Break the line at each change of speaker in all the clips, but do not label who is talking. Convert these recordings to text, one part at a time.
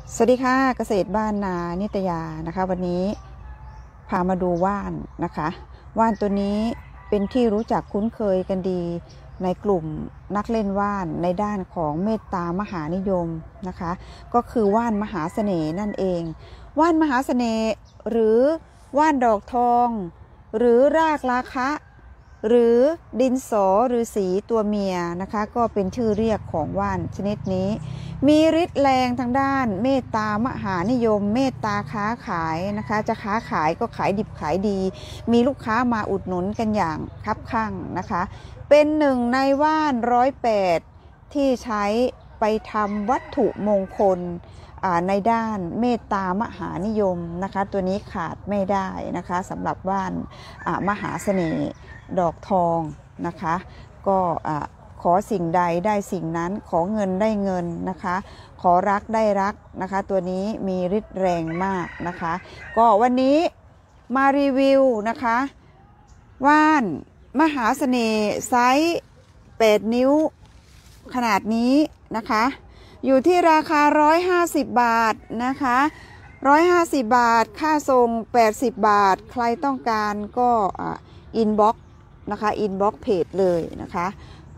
สวัสดีค่ะเกษตรบ้านนานิตยานะคะวันนี้พามาดูว่านนะคะว่านตัวนี้เป็นที่รู้จักคุ้นเคยกันดีในกลุ่มนักเล่นว่านในด้านของเมตตามหานิยมนะคะก็คือว่านมหาเสน่ห์นั่นเองว่านมหาเสน่ห์หรือว่านดอกทองหรือรากราคะหรือดินสอหรือสีตัวเมียนะคะก็เป็นชื่อเรียกของว่านชนิดนี้มีฤทธิ์แรงทางด้านเมตตามหานิยมเมตตาค้าขายนะคะจะค้าขายก็ขายดิบขายดีมีลูกค้ามาอุดหนุนกันอย่างคับคั่งนะคะเป็นหนึ่งในว่าน108ที่ใช้ไปทำวัตถุมงคลในด้านเมตตามหานิยมนะคะตัวนี้ขาดไม่ได้นะคะสำหรับว่านมหาเสน่ห์ดอกทองนะคะก็ขอสิ่งใดได้สิ่งนั้นขอเงินได้เงินนะคะขอรักได้รักนะคะตัวนี้มีฤทธิ์แรงมากนะคะก็วันนี้มารีวิวนะคะว่านมหาเสน่ห์ไซส์8 นิ้วขนาดนี้นะคะอยู่ที่ราคา150 บาทนะคะ150 บาทค่าส่ง80 บาทใครต้องการก็อินบ็อกซ์นะคะอินบ็อกซ์เพจเลยนะคะ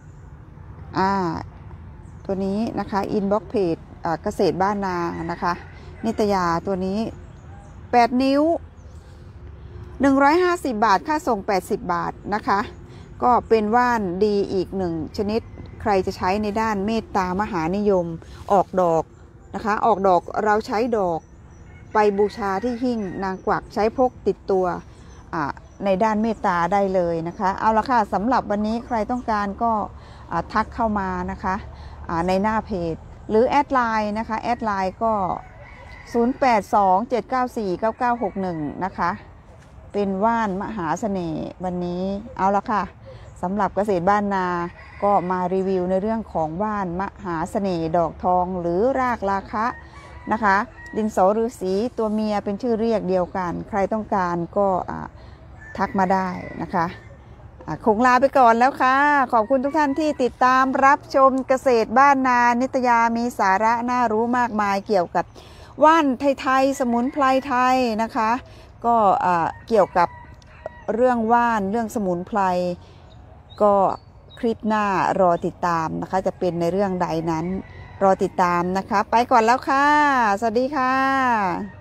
ตัวนี้นะคะอินบ็อกซ์เพจเกษตรบ้านนานะคะนิตยาตัวนี้8 นิ้ว150 บาทค่าส่ง80 บาทนะคะก็เป็นว่านดีอีกหนึ่งชนิดใครจะใช้ในด้านเมตตามหานิยมออกดอกนะคะออกดอกเราใช้ดอกไปบูชาที่หิ้งนางกวักใช้พกติดตัวในด้านเมตตาได้เลยนะคะเอาละค่ะสำหรับวันนี้ใครต้องการก็ทักเข้ามานะคะในหน้าเพจหรือแอดไลน์นะคะแอดไลน์ก็0827949961นะคะเป็นว่านมหาเสน่ห์วันนี้เอาละค่ะสำหรับเกษตรบ้านนาก็มารีวิวในเรื่องของว่านมหาเสน่ห์ดอกทองหรือรากราคะนะคะดินสอฤาษีตัวเมียเป็นชื่อเรียกเดียวกันใครต้องการก็ทักมาได้นะคะคงลาไปก่อนแล้วค่ะขอบคุณทุกท่านที่ติดตามรับชมเกษตรบ้านนานิตยามีสาระน่ารู้มากมายเกี่ยวกับว่านไทยๆสมุนไพรไทยนะคะก็เกี่ยวกับเรื่องว่านเรื่องสมุนไพรก็คลิปหน้ารอติดตามนะคะจะเป็นในเรื่องใดนั้นรอติดตามนะคะไปก่อนแล้วค่ะสวัสดีค่ะ